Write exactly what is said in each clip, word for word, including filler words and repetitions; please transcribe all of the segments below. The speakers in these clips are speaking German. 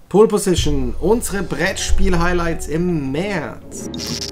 Pole Position, unsere Brettspiel-Highlights im März.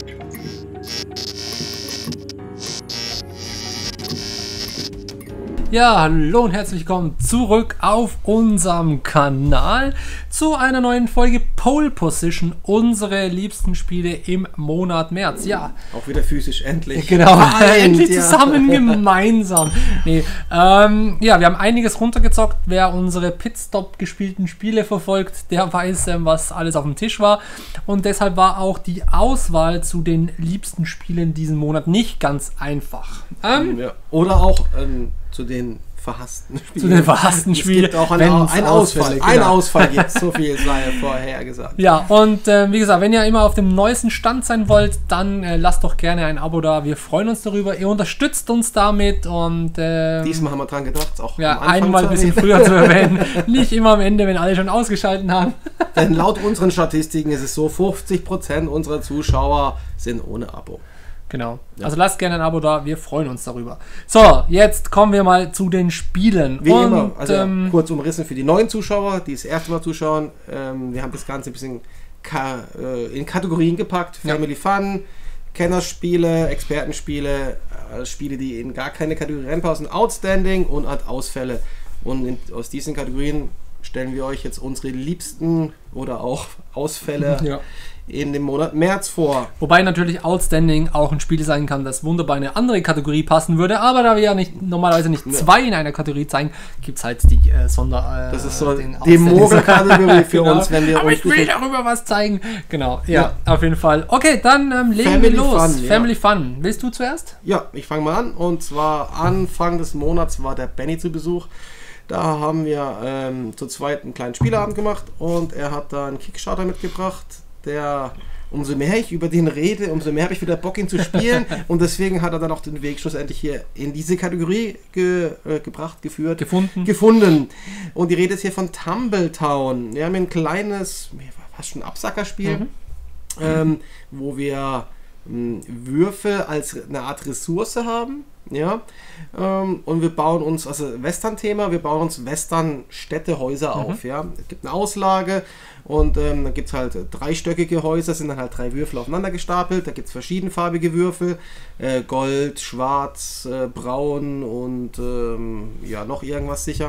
Ja, hallo und herzlich willkommen zurück auf unserem Kanal zu einer neuen Folge Pole Position, unsere liebsten Spiele im Monat März. Ja, auch wieder physisch, endlich. Genau, endlich zusammen, ja. Gemeinsam. Nee, ähm, ja, wir haben einiges runtergezockt. Wer unsere Pitstop gespielten Spiele verfolgt, der weiß, ähm, was alles auf dem Tisch war. Und deshalb war auch die Auswahl zu den liebsten Spielen diesen Monat nicht ganz einfach. Ähm, ja. Oder auch ähm, zu den verhassten Spielen. Zu den verhassten Spielen. Es gibt auch einen, ein Ausfall. Ein genau. Ausfall gibt so viel sei vorher gesagt. Ja, und äh, wie gesagt, wenn ihr immer auf dem neuesten Stand sein wollt, dann äh, lasst doch gerne ein Abo da. Wir freuen uns darüber. Ihr unterstützt uns damit und äh, diesmal haben wir dran gedacht, auch ja, einmal ein bisschen früher zu erwähnen. Nicht immer am Ende, wenn alle schon ausgeschaltet haben. Denn laut unseren Statistiken ist es so, fünfzig Prozent unserer Zuschauer sind ohne Abo. Genau. Ja. Also lasst gerne ein Abo da, wir freuen uns darüber. So, jetzt kommen wir mal zu den Spielen. Wie Und, immer, also ähm, kurz umrissen für die neuen Zuschauer, die das erste Mal zuschauen. Ähm, wir haben das Ganze ein bisschen ka äh, in Kategorien gepackt. Family ja. Fun, Kennerspiele, Expertenspiele, äh, Spiele, die in gar keine Kategorie reinpassen, Outstanding und Art Ausfälle. Und in, aus diesen Kategorien stellen wir euch jetzt unsere liebsten oder auch Ausfälle ja. in dem Monat März vor. Wobei natürlich Outstanding auch ein Spiel sein kann, das wunderbar in eine andere Kategorie passen würde, aber da wir ja nicht, normalerweise nicht ja. zwei in einer Kategorie zeigen, gibt es halt die äh, Sonder... Äh, das ist so die Mogelkategorie für genau. uns, wenn wir aber uns... ich will darüber was zeigen. Genau, ja, ja. auf jeden Fall. Okay, dann ähm, legen Family wir los. Fun, Family ja. Fun. Willst du zuerst? Ja, ich fange mal an. Und zwar Anfang des Monats war der Benny zu Besuch. Da haben wir ähm, zu zweit einen kleinen Spieleabend gemacht und er hat da einen Kickstarter mitgebracht, der, umso mehr ich über den rede, umso mehr habe ich wieder Bock, ihn zu spielen. Und deswegen hat er dann auch den Weg schlussendlich hier in diese Kategorie ge, äh, gebracht, geführt. Gefunden. Gefunden. Und die Rede ist hier von Tumbletown. Wir haben ein kleines, fast schon Absackerspiel, mhm. ähm, wo wir ähm, Würfel als eine Art Ressource haben. Ja, ähm, und wir bauen uns, also Western-Thema, wir bauen uns Western-Städte, Häuser mhm. auf, ja. Es gibt eine Auslage und ähm, dann gibt es halt dreistöckige Häuser, sind dann halt drei Würfel aufeinander gestapelt, da gibt es verschiedenfarbige Würfel, äh, Gold, Schwarz, äh, Braun und ähm, ja, noch irgendwas sicher.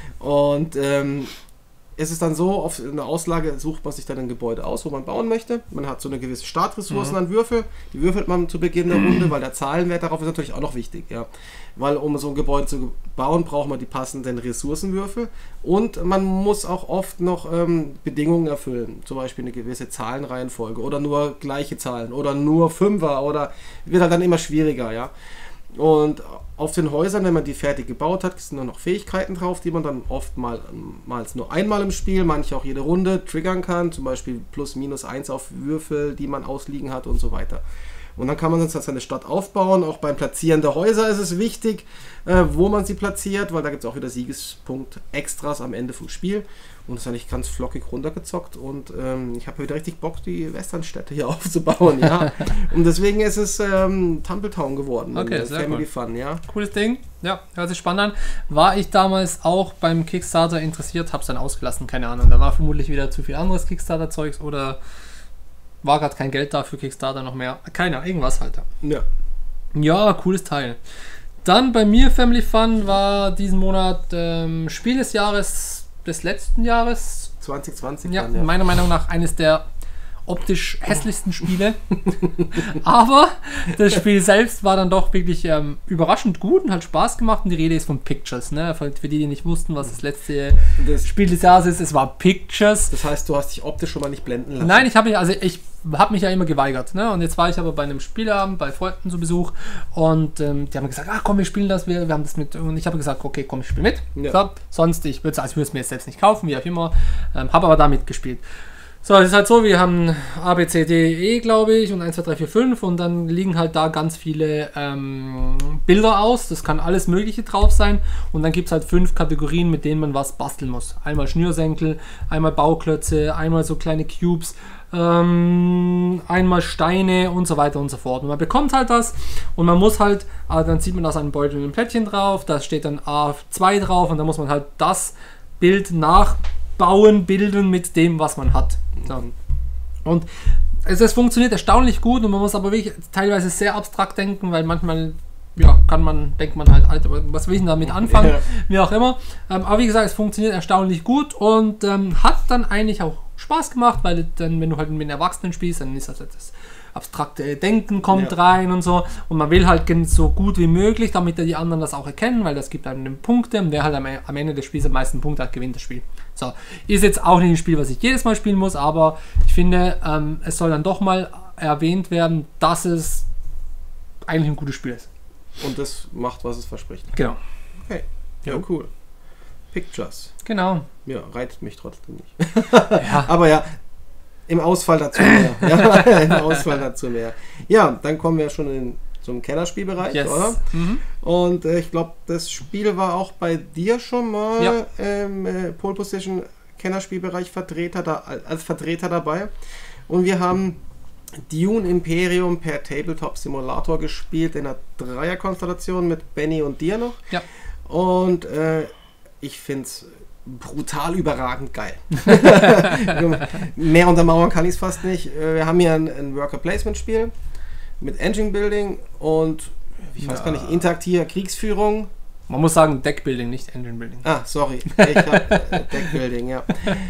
Und ähm, es ist dann so, auf einer Auslage sucht man sich dann ein Gebäude aus, wo man bauen möchte. Man hat so eine gewisse Startressourcen mhm. an Würfel. Die würfelt man zu Beginn der Runde, weil der Zahlenwert darauf ist natürlich auch noch wichtig. Ja. Weil um so ein Gebäude zu bauen, braucht man die passenden Ressourcenwürfel. Und man muss auch oft noch ähm, Bedingungen erfüllen. Zum Beispiel eine gewisse Zahlenreihenfolge oder nur gleiche Zahlen oder nur Fünfer oder wird halt dann immer schwieriger. Ja. Und auf den Häusern, wenn man die fertig gebaut hat, sind dann noch Fähigkeiten drauf, die man dann oftmals nur einmal im Spiel, manche auch jede Runde triggern kann, zum Beispiel plus minus eins auf Würfel, die man ausliegen hat und so weiter. Und dann kann man dann seine Stadt aufbauen. Auch beim Platzieren der Häuser ist es wichtig, äh, wo man sie platziert, weil da gibt es auch wieder Siegespunkt Extras am Ende vom Spiel. Und das ist eigentlich ganz flockig runtergezockt und ähm, ich habe wieder richtig Bock, die Westernstädte hier aufzubauen, ja. Und deswegen ist es ähm, Tumbletown geworden. Okay, sehr Family cool. Fun, ja. Cooles Ding, ja, hört sich spannend an. War ich damals auch beim Kickstarter interessiert, habe es dann ausgelassen, keine Ahnung. Da war vermutlich wieder zu viel anderes Kickstarter-Zeugs oder war gerade kein Geld da für Kickstarter noch mehr. Keine Ahnung, irgendwas halt. Ja. Ja, cooles Teil. Dann bei mir Family Fun war diesen Monat ähm, Spiel des Jahres des letzten Jahres. zwanzig zwanzig. Ja, dann, ja, meiner Meinung nach eines der optisch hässlichsten Spiele. Aber das Spiel selbst war dann doch wirklich ähm, überraschend gut und hat Spaß gemacht. Und die Rede ist von Pictures. Ne? Für die, die nicht wussten, was das letzte das Spiel des Jahres ist, es war Pictures. Das heißt, du hast dich optisch schon mal nicht blenden lassen? Nein, ich habe mich, also ich habe mich ja immer geweigert. Ne? Und jetzt war ich aber bei einem Spieleabend, bei Freunden zu Besuch und ähm, die haben gesagt, ah komm, wir spielen das, wir, wir haben das mit. Und ich habe gesagt, okay, komm, ich spiele mit. Ja. So, sonst, ich würde also es mir jetzt selbst nicht kaufen, wie auch immer. Ähm, habe aber da mitgespielt. So, es ist halt so, wir haben A, B, C, D, E, glaube ich, und eins, zwei, drei, vier, fünf und dann liegen halt da ganz viele ähm, Bilder aus. Das kann alles Mögliche drauf sein und dann gibt es halt fünf Kategorien, mit denen man was basteln muss. Einmal Schnürsenkel, einmal Bauklötze, einmal so kleine Cubes, ähm, einmal Steine und so weiter und so fort. Und man bekommt halt das und man muss halt, äh, dann sieht man da ein Beutel mit einem Plättchen drauf, da steht dann A zwei drauf und dann muss man halt das Bild nach bauen, bilden mit dem, was man hat. So. Und es, es funktioniert erstaunlich gut und man muss aber wirklich teilweise sehr abstrakt denken, weil manchmal ja, kann man, denkt man halt, Alter, was will ich denn damit anfangen, ja. wie auch immer. Ähm, aber wie gesagt, es funktioniert erstaunlich gut und ähm, hat dann eigentlich auch Spaß gemacht, weil dann, wenn du halt mit den Erwachsenen spielst, dann ist das das abstrakte Denken kommt ja. rein und so und man will halt so gut wie möglich, damit die anderen das auch erkennen, weil das gibt einem Punkte und wer halt am, am Ende des Spiels am meisten Punkte hat, gewinnt das Spiel. So, ist jetzt auch nicht ein Spiel, was ich jedes Mal spielen muss, aber ich finde, ähm, es soll dann doch mal erwähnt werden, dass es eigentlich ein gutes Spiel ist. Und das macht, was es verspricht. Genau. Okay, ja, ja. cool. Pictures. Genau. Ja, reizt mich trotzdem nicht. ja. Aber ja, im Ausfall dazu mehr. ja, im Ausfall dazu mehr. Ja, dann kommen wir schon in zum Kennerspielbereich, yes. oder? Mhm. Und äh, ich glaube, das Spiel war auch bei dir schon mal ja. ähm, äh, Pole Position Kennerspielbereich Vertreter da, als Vertreter dabei. Und wir haben Dune Imperium per Tabletop Simulator gespielt in einer Dreierkonstellation mit Benny und dir noch. Ja. Und äh, ich finde es brutal überragend geil. Mehr untermauern kann ich es fast nicht. Wir haben hier ein, ein Worker-Placement-Spiel mit Engine-Building und ich weiß ja. gar nicht, interaktiver Kriegsführung. Man muss sagen Deck-Building, nicht Engine-Building. Ah, sorry. Ich hab, äh, Deck-Building, ja.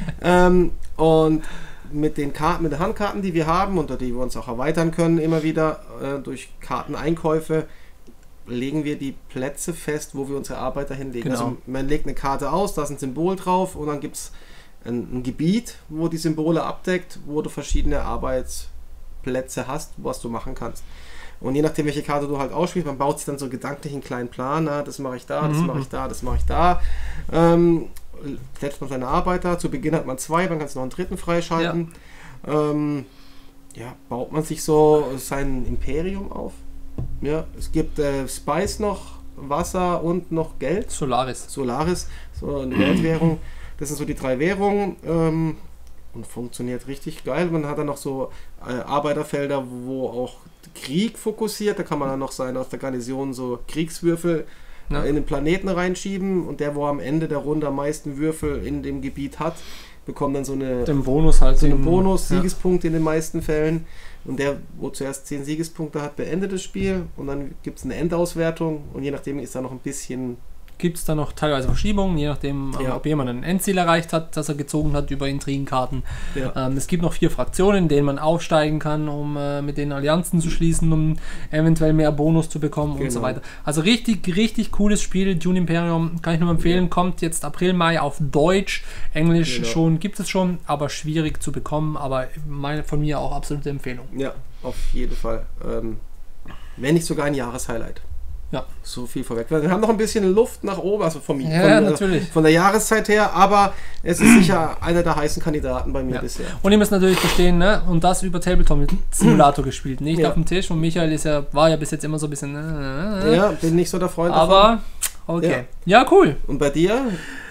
ähm, und mit den Karten, mit den Handkarten, die wir haben und die wir uns auch erweitern können, immer wieder äh, durch Karteneinkäufe, legen wir die Plätze fest, wo wir unsere Arbeiter hinlegen. Genau. Also man legt eine Karte aus, da ist ein Symbol drauf und dann gibt es ein, ein Gebiet, wo die Symbole abdeckt, wo du verschiedene Arbeitsplätze hast, was du machen kannst. Und je nachdem, welche Karte du halt ausspielst, man baut sich dann so gedanklich einen kleinen Plan, na, das mache ich da, das mhm. mache ich da, das mache ich da. Ähm, setzt man seine Arbeiter, zu Beginn hat man zwei, man kann es noch einen dritten freischalten. Ja. Ähm, ja, baut man sich so sein Imperium auf. Ja, es gibt äh, Spice noch, Wasser und noch Geld. Solaris. Solaris, so eine Geldwährung. Das sind so die drei Währungen ähm, und funktioniert richtig geil. Man hat dann noch so äh, Arbeiterfelder, wo auch Krieg fokussiert. Da kann man dann noch sein aus der Garnison so Kriegswürfel ja. äh, in den Planeten reinschieben und der, wo am Ende der Runde am meisten Würfel in dem Gebiet hat, bekommt dann so eine den Bonus halt so einen Bonus, Siegespunkt ja. in den meisten Fällen. Und der, wo zuerst zehn Siegespunkte hat, beendet das Spiel und dann gibt es eine Endauswertung und je nachdem ist da noch ein bisschen... Gibt es da noch teilweise Verschiebungen, je nachdem, ja. ob jemand ein Endziel erreicht hat, das er gezogen hat über Intrigenkarten. Ja. Ähm, es gibt noch vier Fraktionen, in denen man aufsteigen kann, um äh, mit den Allianzen zu schließen, um eventuell mehr Bonus zu bekommen genau. und so weiter. Also richtig, richtig cooles Spiel. Dune Imperium kann ich nur empfehlen. Ja. Kommt jetzt April, Mai auf Deutsch. Englisch genau. schon, gibt es schon, aber schwierig zu bekommen. Aber meine, von mir auch absolute Empfehlung. Ja, auf jeden Fall. Ähm, wenn nicht sogar ein Jahreshighlight. Ja. So viel vorweg. Wir haben noch ein bisschen Luft nach oben, also von, ja, von, natürlich. von der Jahreszeit her, aber es ist sicher einer der heißen Kandidaten bei mir ja. bisher. Und ihr müsst natürlich verstehen, ne? Und das über Tabletop Simulator gespielt, nicht ja. auf dem Tisch. Und Michael ist ja, war ja bis jetzt immer so ein bisschen. Äh, ja, bin nicht so der Freund aber, davon. okay. Ja. ja, cool. Und bei dir?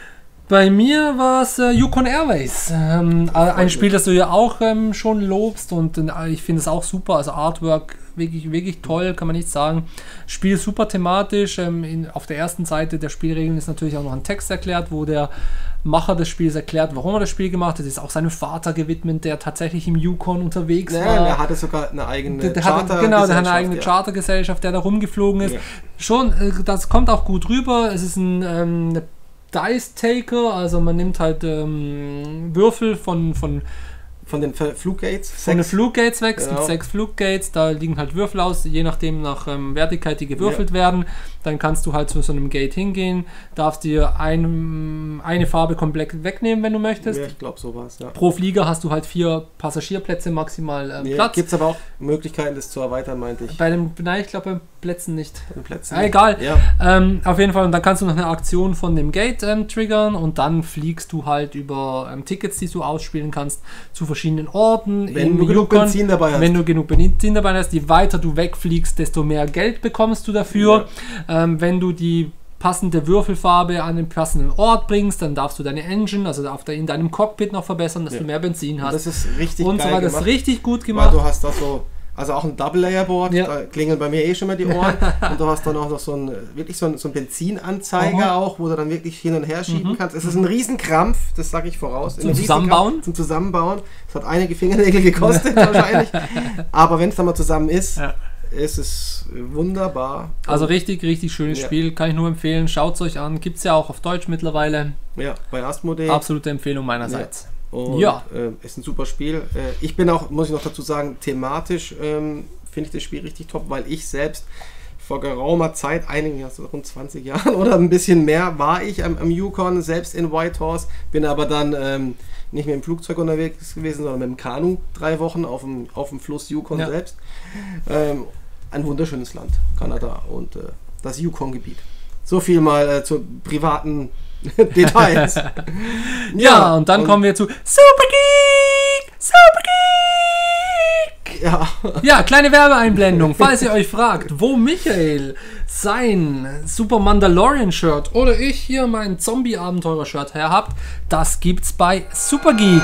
Bei mir war es äh, Yukon Airways. Ähm, ein Spiel, das du ja auch ähm, schon lobst und äh, ich finde es auch super. Also Artwork wirklich, wirklich toll, kann man nicht sagen. Spiel super thematisch. Ähm, in, auf der ersten Seite der Spielregeln ist natürlich auch noch ein Text erklärt, wo der Macher des Spiels erklärt, warum er das Spiel gemacht hat. Es ist auch seinem Vater gewidmet, der tatsächlich im Yukon unterwegs ja, war. Der hatte sogar eine eigene der, der Chartergesellschaft. Genau, der hat eine eigene ja. Chartergesellschaft, der da rumgeflogen ist. Ja. Schon, äh, das kommt auch gut rüber. Es ist ein ähm, eine Dice Taker, also man nimmt halt ähm, Würfel von, von von den Fluggates. Von den Fluggates weg, es genau. gibt sechs Fluggates, da liegen halt Würfel aus, je nachdem nach ähm, Wertigkeit, die gewürfelt ja. werden. Dann kannst du halt zu so einem Gate hingehen, darfst dir ein, eine Farbe komplett wegnehmen, wenn du möchtest. Ja, ich glaube sowas, ja. Pro Flieger hast du halt vier Passagierplätze maximal ähm, ja, Platz. Gibt es aber auch Möglichkeiten, das zu erweitern, meinte ich. Bei dem, nein, ich glaube bei Plätzen nicht. Bei den Plätzen ja, egal. Ja. Ähm, auf jeden Fall, und dann kannst du noch eine Aktion von dem Gate ähm, triggern und dann fliegst du halt über ähm, Tickets, die du ausspielen kannst, zu verschiedenen Orten. Wenn du genug Yukon. Benzin dabei hast. Wenn du genug Benzin dabei hast, je weiter du wegfliegst, desto mehr Geld bekommst du dafür. Ja. Ähm, wenn du die passende Würfelfarbe an den passenden Ort bringst, dann darfst du deine Engine, also auf der, in deinem Cockpit noch verbessern, dass ja. du mehr Benzin hast. Und das ist richtig und geil so war gemacht. Das richtig gut gemacht. Weil du hast da so Also auch ein Double-Layer-Board, Ja. da klingeln bei mir eh schon mal die Ohren. Und du hast dann auch noch so ein, wirklich so ein, so ein Benzinanzeiger Aha. auch, wo du dann wirklich hin und her schieben Mhm. kannst. Es ist ein Riesenkrampf, das sage ich voraus. Zum Ein Zusammenbauen? Riesenkrampf Zum Zusammenbauen. Es hat einige Fingernägel gekostet wahrscheinlich. Aber wenn es dann mal zusammen ist, Ja. ist es wunderbar. Also richtig, richtig schönes Ja. Spiel, kann ich nur empfehlen. Schaut es euch an, gibt es ja auch auf Deutsch mittlerweile. Ja, bei Asmodee. Absolute Empfehlung meinerseits. Und Ja. äh, ist ein super Spiel. Äh, ich bin auch, muss ich noch dazu sagen, thematisch ähm, finde ich das Spiel richtig top, weil ich selbst vor geraumer Zeit, einigen, also rund zwanzig Jahren oder ein bisschen mehr, war ich am, am Yukon, selbst in Whitehorse, bin aber dann ähm, nicht mehr im Flugzeug unterwegs gewesen, sondern mit dem Kanu drei Wochen auf dem, auf dem Fluss Yukon Ja. selbst. Ähm, ein wunderschönes Land, Kanada und äh, das Yukon-Gebiet. So viel mal äh, zu privaten Details. Ja, und dann kommen wir zu Super Geek! Super Geek! Ja, Ja, kleine Werbeeinblendung, falls ihr euch fragt, wo Michael sein Super Mandalorian Shirt oder ich hier mein Zombie-Abenteurer Shirt her habt, das gibt's bei Super Geek.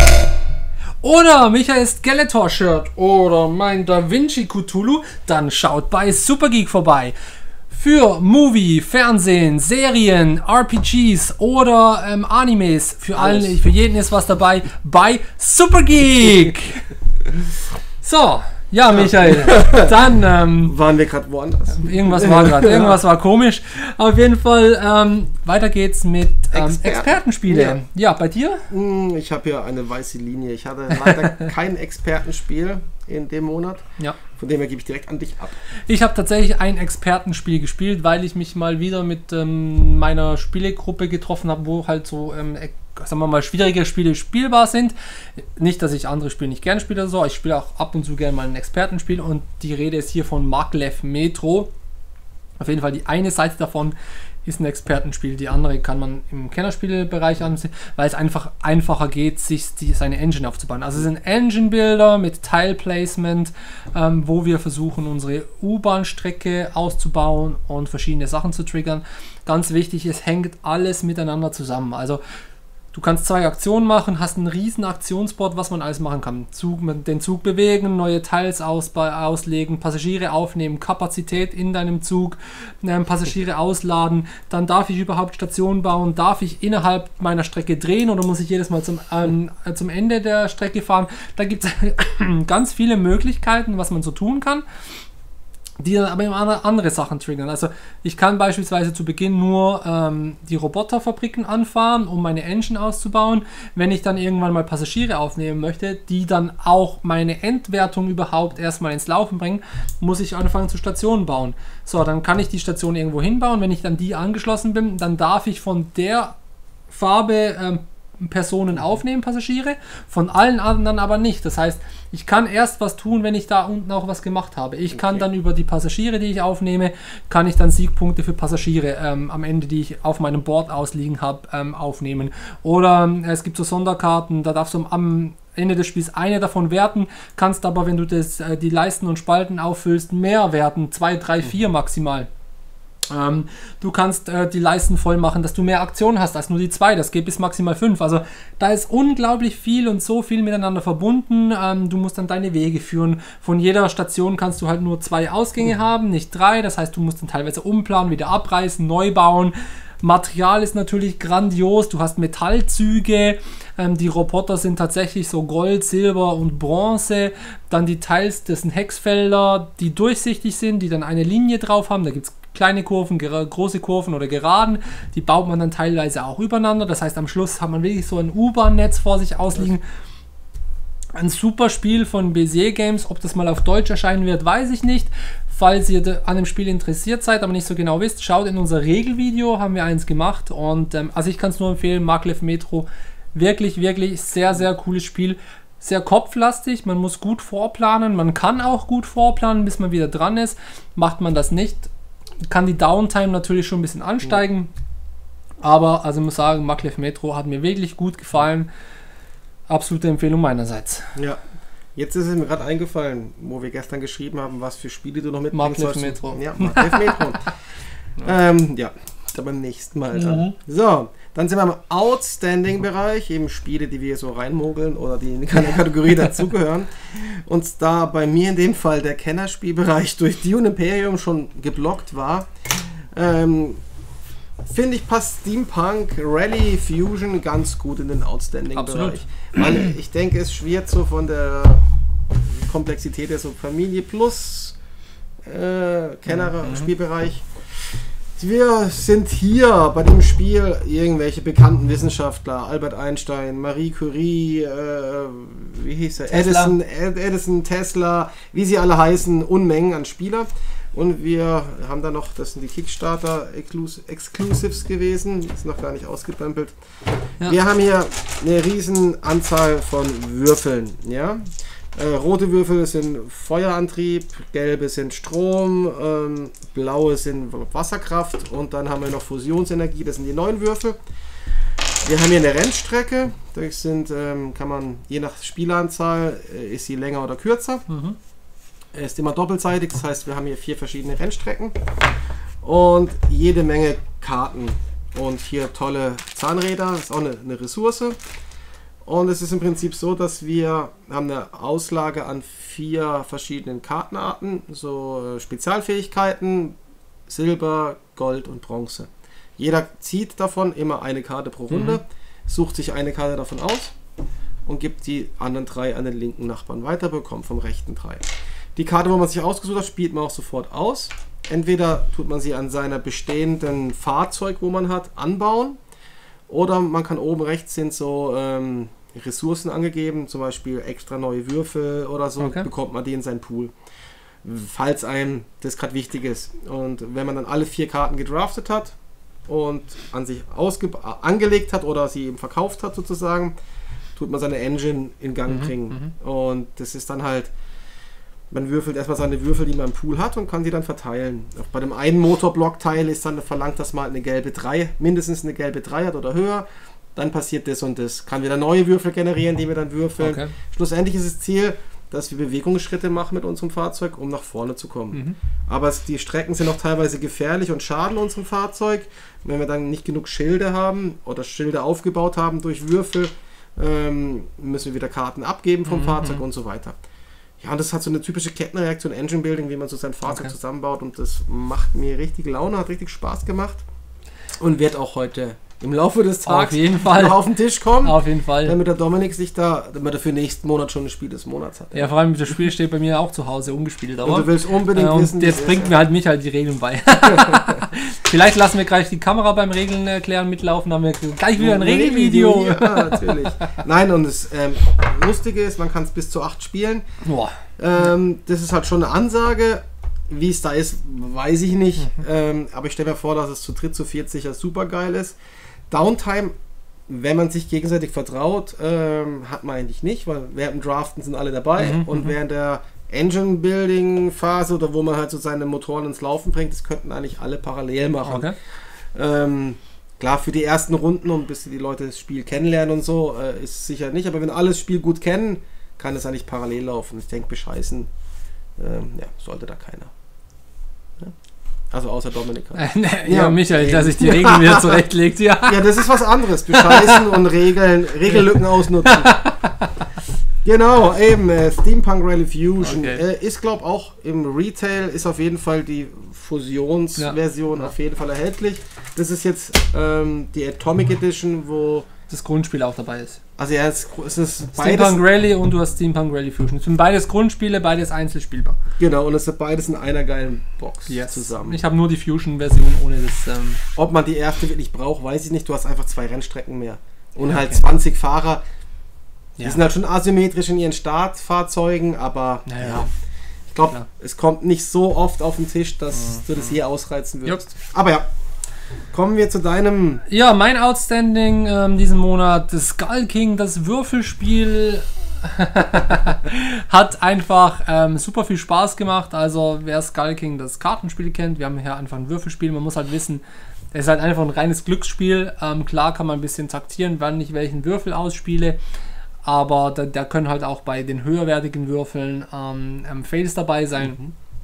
Oder Michael Skeletor Shirt oder mein Da Vinci Cthulhu, dann schaut bei Super Geek vorbei. Für Movie, Fernsehen, Serien, R P Gs oder ähm, Animes, für, allen, Alles. für jeden ist was dabei bei Super Geek. So, ja Michael, dann ähm, waren wir gerade woanders. irgendwas war gerade, irgendwas war komisch. Auf jeden Fall, ähm, weiter geht's mit ähm, Experten. Expertenspiele. Ja. Ja, bei dir? Hm, Ich habe hier eine weiße Linie. Ich hatte leider kein Expertenspiel in dem Monat. Ja. Von dem her gebe ich direkt an dich ab. Ich habe tatsächlich ein Expertenspiel gespielt, weil ich mich mal wieder mit ähm, meiner Spielegruppe getroffen habe, wo halt so, ähm, e- sagen wir mal, schwierige Spiele spielbar sind. Nicht, dass ich andere Spiele nicht gerne spiele oder so, ich spiele auch ab und zu gerne mal ein Expertenspiel und die Rede ist hier von Maglev Metro. Auf jeden Fall die eine Seite davon ist ein Expertenspiel, die andere kann man im Kennerspielbereich ansehen, weil es einfach einfacher geht, sich die, seine Engine aufzubauen. Also es ist ein Engine-Builder mit Tile-Placement, ähm, wo wir versuchen, unsere U-Bahn-Strecke auszubauen und verschiedene Sachen zu triggern. Ganz wichtig, es hängt alles miteinander zusammen. Also du kannst zwei Aktionen machen, hast einen riesen Aktionsboard, was man alles machen kann. Zug, den Zug bewegen, neue Teils ausba- auslegen, Passagiere aufnehmen, Kapazität in deinem Zug, ähm, Passagiere ausladen. Dann darf ich überhaupt Stationen bauen, darf ich innerhalb meiner Strecke drehen oder muss ich jedes Mal zum, ähm, äh, zum Ende der Strecke fahren. Da gibt es ganz viele Möglichkeiten, was man so tun kann, die dann aber immer andere Sachen triggern. Also ich kann beispielsweise zu Beginn nur ähm, die Roboterfabriken anfahren, um meine Engine auszubauen. Wenn ich dann irgendwann mal Passagiere aufnehmen möchte, die dann auch meine Endwertung überhaupt erstmal ins Laufen bringen, muss ich anfangen zu Stationen bauen. So, dann kann ich die Station irgendwo hinbauen. Wenn ich dann die angeschlossen bin, dann darf ich von der Farbe ähm, Personen aufnehmen, Passagiere, von allen anderen aber nicht. Das heißt, ich kann erst was tun, wenn ich da unten auch was gemacht habe. Ich kann Okay. dann über die Passagiere, die ich aufnehme, kann ich dann Siegpunkte für Passagiere ähm, am Ende, die ich auf meinem Board ausliegen habe, ähm, aufnehmen. Oder ähm, es gibt so Sonderkarten, da darfst du am Ende des Spiels eine davon werten, kannst aber, wenn du das, äh, die Leisten und Spalten auffüllst, mehr werten, zwei, drei, vier maximal. Ähm, du kannst äh, die Leisten voll machen, dass du mehr Aktionen hast als nur die zwei. Das geht bis maximal fünf. Also da ist unglaublich viel und so viel miteinander verbunden. Ähm, du musst dann deine Wege führen. Von jeder Station kannst du halt nur zwei Ausgänge haben, nicht drei. Das heißt, du musst dann teilweise umplanen, wieder abreißen, neu bauen. Material ist natürlich grandios. Du hast Metallzüge. Ähm, die Roboter sind tatsächlich so Gold, Silber und Bronze. Dann die Teils, das sind Hexfelder, die durchsichtig sind, die dann eine Linie drauf haben. Da gibt es kleine Kurven, gera- große Kurven oder Geraden, die baut man dann teilweise auch übereinander. Das heißt, am Schluss hat man wirklich so ein U-Bahn-Netz vor sich ausliegen. Ein super Spiel von Bézier Games. Ob das mal auf Deutsch erscheinen wird, weiß ich nicht. Falls ihr de- an dem Spiel interessiert seid, aber nicht so genau wisst, schaut in unser Regelvideo, haben wir eins gemacht. Und ähm, also ich kann es nur empfehlen, Maglev Metro. Wirklich, wirklich sehr, sehr cooles Spiel. Sehr kopflastig, man muss gut vorplanen. Man kann auch gut vorplanen, bis man wieder dran ist. Macht man das nicht, kann die Downtime natürlich schon ein bisschen ansteigen. Aber also ich muss sagen, Maglev Metro hat mir wirklich gut gefallen. Absolute Empfehlung meinerseits. Ja. Jetzt ist es mir gerade eingefallen, wo wir gestern geschrieben haben, was für Spiele du noch mitbringst. Maglev sollst du- Metro. Ja, Maglev Metro. ähm, ja, da beim nächsten Mal dann. Mhm. So, Dann sind wir im Outstanding-Bereich, eben Spiele, die wir so reinmogeln oder die in keine Kategorie dazugehören. Und da bei mir in dem Fall der Kennerspielbereich durch Dune Imperium schon geblockt war, ähm, finde ich, passt Steampunk Rally Fusion ganz gut in den Outstanding-Bereich. Weil ich denke, es schwirrt so von der Komplexität der so Familie plus äh, Kenner-Spielbereich. Wir sind hier bei dem Spiel irgendwelche bekannten Wissenschaftler, Albert Einstein, Marie Curie, äh, wie hieß er? Tesla. Edison, Edison, Tesla, wie sie alle heißen, Unmengen an Spieler. Und wir haben da noch, das sind die Kickstarter Exclusives gewesen, ist noch gar nicht ausgepempelt. Ja. Wir haben hier eine riesen Anzahl von Würfeln, ja. Äh, rote Würfel sind Feuerantrieb, gelbe sind Strom, ähm, blaue sind Wasserkraft und dann haben wir noch Fusionsenergie, das sind die neuen Würfel. Wir haben hier eine Rennstrecke, das sind, ähm, kann man je nach Spieleranzahl, äh, ist sie länger oder kürzer. Mhm. Ist immer doppelseitig, das heißt wir haben hier vier verschiedene Rennstrecken und jede Menge Karten und hier tolle Zahnräder, das ist auch eine, eine Ressource. Und es ist im Prinzip so, dass wir haben eine Auslage an vier verschiedenen Kartenarten, so Spezialfähigkeiten, Silber, Gold und Bronze. Jeder zieht davon immer eine Karte pro Runde, mhm. sucht sich eine Karte davon aus und gibt die anderen drei an den linken Nachbarn weiter, bekommt vom rechten drei. Die Karte, wo man sich ausgesucht hat, spielt man auch sofort aus. Entweder tut man sie an seiner bestehenden Fahrzeug, wo man hat, anbauen. Oder man kann oben rechts sind so ähm, Ressourcen angegeben, zum Beispiel extra neue Würfel oder so, okay. bekommt man die in seinen Pool. Falls einem das gerade wichtig ist. Und wenn man dann alle vier Karten gedraftet hat und an sich angelegt hat oder sie eben verkauft hat sozusagen, tut man seine Engine in Gang mhm, bringen. Mhm. Und das ist dann halt, man würfelt erstmal seine Würfel, die man im Pool hat und kann sie dann verteilen. Auch bei dem einen Motorblockteil ist dann verlangt, dass man eine gelbe drei, mindestens eine gelbe drei hat oder höher. Dann passiert das und das. Kann wieder neue Würfel generieren, die wir dann würfeln. Okay. Schlussendlich ist das Ziel, dass wir Bewegungsschritte machen mit unserem Fahrzeug, um nach vorne zu kommen. Mhm. Aber es, die Strecken sind auch teilweise gefährlich und schaden unserem Fahrzeug. Wenn wir dann nicht genug Schilde haben oder Schilde aufgebaut haben durch Würfel, ähm, müssen wir wieder Karten abgeben vom mhm. Fahrzeug und so weiter. Ja, und das hat so eine typische Kettenreaktion, Engine Building, wie man so sein Fahrzeug okay. zusammenbaut und das macht mir richtig Laune, hat richtig Spaß gemacht und wird auch heute im Laufe des Tages auf jeden Fall noch auf den Tisch kommen. Auf jeden Fall. Damit der Dominik sich da, damit er für nächsten Monat schon ein Spiel des Monats hat. Ja, vor allem das Spiel steht bei mir auch zu Hause ungespielt. Aber und du willst unbedingt äh, und wissen, jetzt bringt mir halt mich halt die Regeln bei. Vielleicht lassen wir gleich die Kamera beim Regeln erklären mitlaufen, dann haben wir gleich wieder ein Regelvideo. Ja, natürlich. Nein, und das ähm, Lustige ist, man kann es bis zu acht spielen. Boah. Ähm, das ist halt schon eine Ansage. Wie es da ist, weiß ich nicht. Mhm. Ähm, aber ich stelle mir vor, dass es zu dritt, zu viert sicher super geil ist. Downtime, wenn man sich gegenseitig vertraut, ähm, hat man eigentlich nicht, weil während dem Draften sind alle dabei mhm, und während der Engine-Building-Phase oder wo man halt so seine Motoren ins Laufen bringt, das könnten eigentlich alle parallel machen. Okay. Ähm, klar, für die ersten Runden und bis die Leute das Spiel kennenlernen und so, äh, ist sicher nicht, aber wenn alle das Spiel gut kennen, kann es eigentlich parallel laufen. Ich denke, bescheißen ähm, ja, sollte da keiner. Also außer Dominik. ja, ja, Michael, eben. Dass sich die Regeln wieder zurechtlegt. Ja. ja, das ist was anderes. Bescheißen und Regeln, Regellücken ausnutzen. Genau, eben. Äh, Steampunk Rally Fusion okay. äh, ist, glaube ich, auch im Retail, ist auf jeden Fall die Fusionsversion ja. auf jeden Fall erhältlich. Das ist jetzt ähm, die Atomic Edition, wo das Grundspiel auch dabei ist. Also ja, es, es ist Steampunk Rally und du hast Steampunk Rally Fusion. Es sind beides Grundspiele, beides einzeln spielbar. Genau, und es sind beides in einer geilen Box yes. zusammen. Ich habe nur die Fusion-Version ohne das... Ähm Ob man die erste wirklich braucht, weiß ich nicht. Du hast einfach zwei Rennstrecken mehr. Und ja, halt okay. zwanzig Fahrer. Die ja. sind halt schon asymmetrisch in ihren Startfahrzeugen, aber naja. ja. Ich glaube, ja. es kommt nicht so oft auf den Tisch, dass mhm. du das hier ausreizen wirst. Jupp. Aber ja. Kommen wir zu deinem... Ja, mein Outstanding ähm, diesen Monat, das Skull King, das Würfelspiel, hat einfach ähm, super viel Spaß gemacht. Also wer Skull King, das Kartenspiel kennt, wir haben hier einfach ein Würfelspiel. Man muss halt wissen, es ist halt einfach ein reines Glücksspiel. Ähm, klar kann man ein bisschen taktieren, wann ich welchen Würfel ausspiele. Aber da, da können halt auch bei den höherwertigen Würfeln ähm, ähm, Fails dabei sein. Mhm.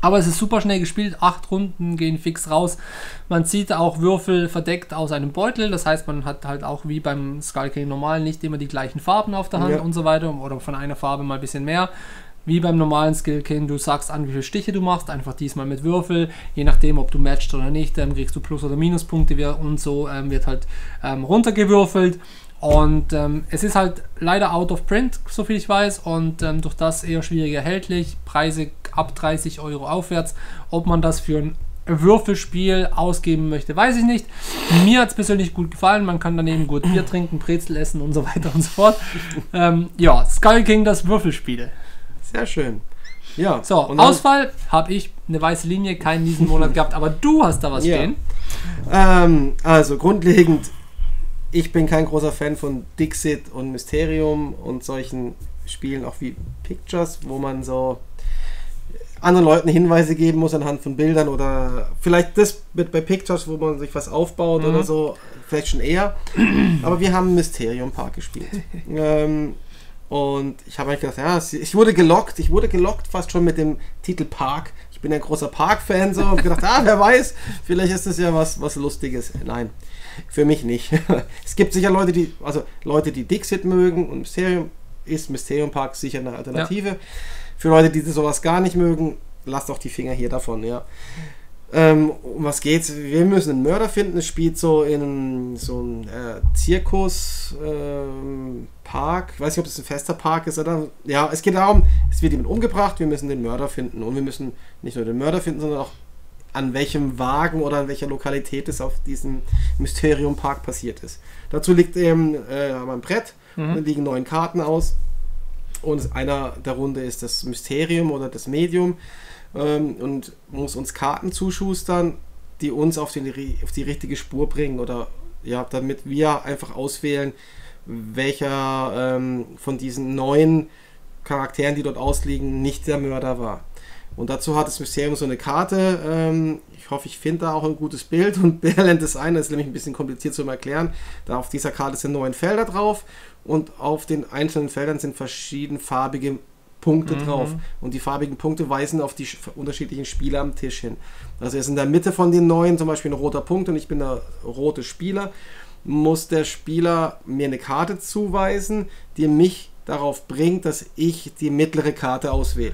Aber es ist super schnell gespielt, acht Runden gehen fix raus. Man zieht auch Würfel verdeckt aus einem Beutel, das heißt, man hat halt auch wie beim Skull King normal nicht immer die gleichen Farben auf der Hand ja. und so weiter oder von einer Farbe mal ein bisschen mehr. Wie beim normalen Skull King, du sagst an, wie viele Stiche du machst, einfach diesmal mit Würfel, je nachdem, ob du matchst oder nicht, ähm, kriegst du Plus- oder Minuspunkte und so ähm, wird halt ähm, runtergewürfelt. Und ähm, es ist halt leider out of print, so viel ich weiß, und ähm, durch das eher schwierig erhältlich. Preise ab dreißig Euro aufwärts. Ob man das für ein Würfelspiel ausgeben möchte, weiß ich nicht. Mir hat es persönlich gut gefallen. Man kann daneben gut Bier trinken, Brezel essen und so weiter und so fort. ähm, ja, Skull King, das Würfelspiel. Sehr schön. Ja. So, Ausfall habe ich eine weiße Linie, keinen diesen Monat gehabt, aber du hast da was ja. stehen. Ähm, also grundlegend. Ich bin kein großer Fan von Dixit und Mysterium und solchen Spielen auch wie Pictures, wo man so anderen Leuten Hinweise geben muss anhand von Bildern oder vielleicht das mit bei Pictures, wo man sich was aufbaut mhm. oder so, vielleicht schon eher. Aber wir haben Mysterium Park gespielt. ähm, und ich habe eigentlich gedacht, ja, ich wurde gelockt, ich wurde gelockt fast schon mit dem Titel Park. Ich bin ein großer Park-Fan so und gedacht, ah, wer weiß, vielleicht ist das ja was, was Lustiges. Nein. Für mich nicht. Es gibt sicher Leute, die, also Leute, die Dixit mögen und Mysterium ist Mysterium Park sicher eine Alternative. Ja. Für Leute, die sowas gar nicht mögen, lasst auch die Finger hier davon, ja. Ähm, um was geht's? Wir müssen einen Mörder finden. Es spielt so in so einem äh, Zirkus ähm, Park. Ich weiß nicht, ob das ein fester Park ist oder. Ja, es geht darum, es wird jemand umgebracht, wir müssen den Mörder finden. Und wir müssen nicht nur den Mörder finden, sondern auch an welchem Wagen oder an welcher Lokalität es auf diesem Mysterium Park passiert ist. Dazu liegt eben äh, ein Brett, mhm. da liegen neun Karten aus und einer der Runde ist das Mysterium oder das Medium ähm, und muss uns Karten zuschustern, die uns auf, den, auf die richtige Spur bringen oder ja, damit wir einfach auswählen, welcher ähm, von diesen neun Charakteren, die dort ausliegen, nicht der Mörder war. Und dazu hat das Mysterium so eine Karte. Ähm, ich hoffe, ich finde da auch ein gutes Bild und blende es ein. Das ist nämlich ein bisschen kompliziert zu erklären. Da auf dieser Karte sind neun Felder drauf und auf den einzelnen Feldern sind verschiedenfarbige Punkte mhm. drauf. Und die farbigen Punkte weisen auf die unterschiedlichen Spieler am Tisch hin. Also er ist in der Mitte von den neun zum Beispiel ein roter Punkt und ich bin der rote Spieler. Muss der Spieler mir eine Karte zuweisen, die mich darauf bringt, dass ich die mittlere Karte auswähle.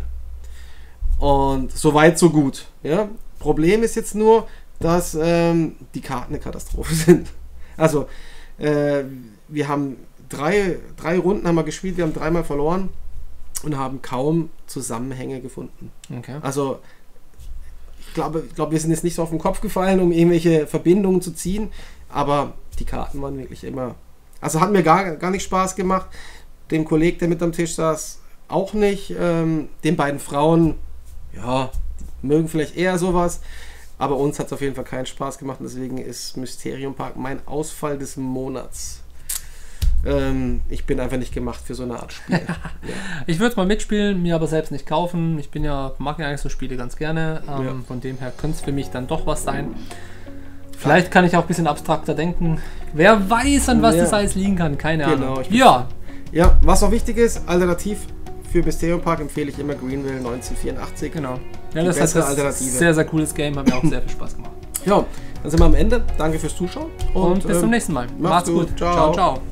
Und so weit, so gut. Ja? Problem ist jetzt nur, dass ähm, die Karten eine Katastrophe sind. Also, äh, wir haben drei, drei Runden haben wir gespielt, wir haben dreimal verloren und haben kaum Zusammenhänge gefunden. Okay. Also, ich glaube, ich glaube, wir sind jetzt nicht so auf den Kopf gefallen, um irgendwelche Verbindungen zu ziehen, aber die Karten waren wirklich immer... Also, hat mir gar, gar nicht Spaß gemacht. Dem Kollegen, der mit am Tisch saß, auch nicht. Ähm, den beiden Frauen... Ja, die mögen vielleicht eher sowas, aber uns hat es auf jeden Fall keinen Spaß gemacht und deswegen ist Mysterium Park mein Ausfall des Monats. Ähm, ich bin einfach nicht gemacht für so eine Art Spiel. Ja. Ich würde es mal mitspielen, mir aber selbst nicht kaufen. Ich bin ja, mag ja eigentlich so Spiele ganz gerne. Ähm, ja. Von dem her könnte es für mich dann doch was sein. Vielleicht kann ich auch ein bisschen abstrakter denken. Wer weiß, an was ja. das alles liegen kann, keine genau, Ahnung. Ja. ja, was auch wichtig ist, alternativ für Mysterium Park empfehle ich immer Greenville neunzehnhundertvierundachtzig. Genau. Ja, das ist ein sehr, sehr cooles Game. Hat mir auch sehr viel Spaß gemacht. Ja, dann sind wir am Ende. Danke fürs Zuschauen. Und, und bis ähm, zum nächsten Mal. Macht's gut. gut. Ciao, ciao. ciao.